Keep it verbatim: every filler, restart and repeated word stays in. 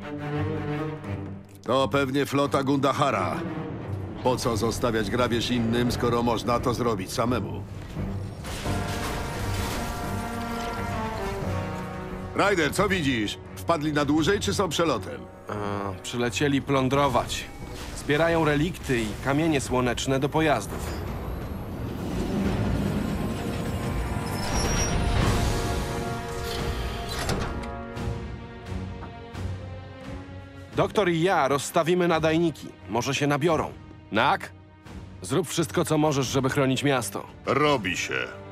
To pewnie flota Gundahara. Po co zostawiać grabież innym, skoro można to zrobić samemu? Ryder, co widzisz? Wpadli na dłużej, czy są przelotem? A, przylecieli plądrować. Zbierają relikty i kamienie słoneczne do pojazdów. Doktor i ja rozstawimy nadajniki. Może się nabiorą. Nak? Zrób wszystko, co możesz, żeby chronić miasto. Robi się.